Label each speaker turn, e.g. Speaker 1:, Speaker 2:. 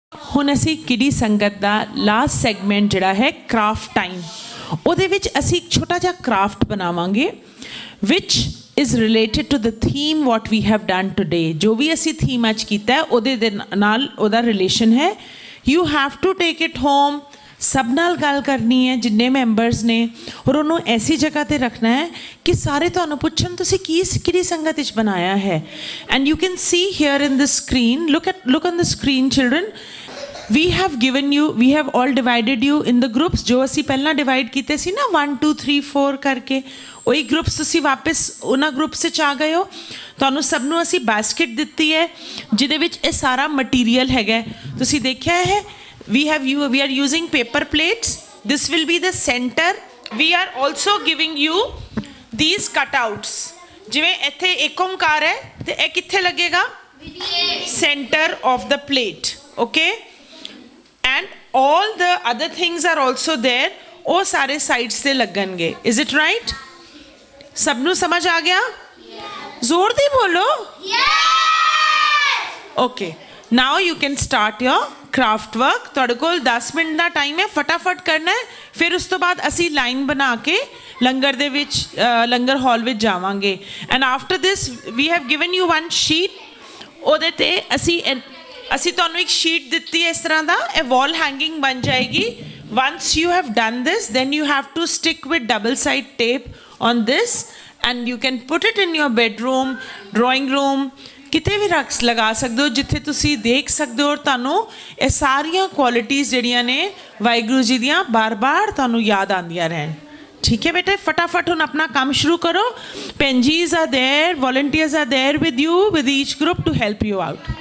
Speaker 1: ਹੁਣ ਅਸੀਂ ਕਿਡੀ ਸੰਗਤ ਦਾ ਲਾਸਟ ਸੈਗਮੈਂਟ ਜਿਹੜਾ ਹੈ ਕ੍ਰਾਫਟ ਟਾਈਮ, ਉਹਦੇ ਵਿੱਚ ਅਸੀਂ ਇੱਕ ਛੋਟਾ ਜਿਹਾ ਕ੍ਰਾਫਟ ਬਣਾਵਾਂਗੇ ਵਿਚ is related to the theme what we have done today. जो भी असी theme आज कीता है ਉਹਦੇ ਦੇ ਨਾਲ ਉਹਦਾ relation है. You have to take it home, सब नाल गल करनी है जिन्ने मैंबर्स ने, और उन्होंने ऐसी जगह ते रखना है कि सारे तुहानू पुछन तुसी की किहड़ी संगत विच बनाया है. And you can see here in the screen, look on the screen children. We have given you, we have all divided you in the groups. जो असी पहला divide कीते सी ना 1 2 3 4 करके, वही ग्रुप्स तुसी वापस उन्हां ग्रुप्स च आ गए हो. तुहानू सब नू असी बास्केट दित्ती है जिहदे विच ये सारा मटीरियल हैगा. तुसी देखिया है we are using paper plates. This will be the center. We are also giving you these cutouts. जिवें इत्थे एक ओंकार है ते ये कित्थे लगेगा? Center of the plate. Okay? And all the other things are also there. वो सारे sides से लगनगे. Is it right? सबनू समझ आ गया? जोर दी बोलो. Okay. Now you can start your craft work. तुहाडे कोल 10 मिनट का टाइम है, फटाफट करना है. फिर उस तो बाद असी लाइन बना के लंगर दे विच लंगर हॉल विच जावांगे. And after this we have given you one sheet. ओदे ते असी तुहानू एक sheet दित्ती है इस तरह दा, ए wall hanging बन जाएगी. Once you have done this, then you have to stick with double side tape on this, and you can put it in your bedroom, drawing room, किते भी रख लगा सकते हो जिथे तुसी देख सकते हो. और तुहानू ये सारियां क्वालिटीज़ जिहड़ियां ने वाहिगुरू जी दियां बार बार तुहानू याद आंदियां रहन. ठीक है बेटे, फटाफट हुण अपना काम शुरू करो. पेंजीज are there, volunteers are there with you, with each group to help you out.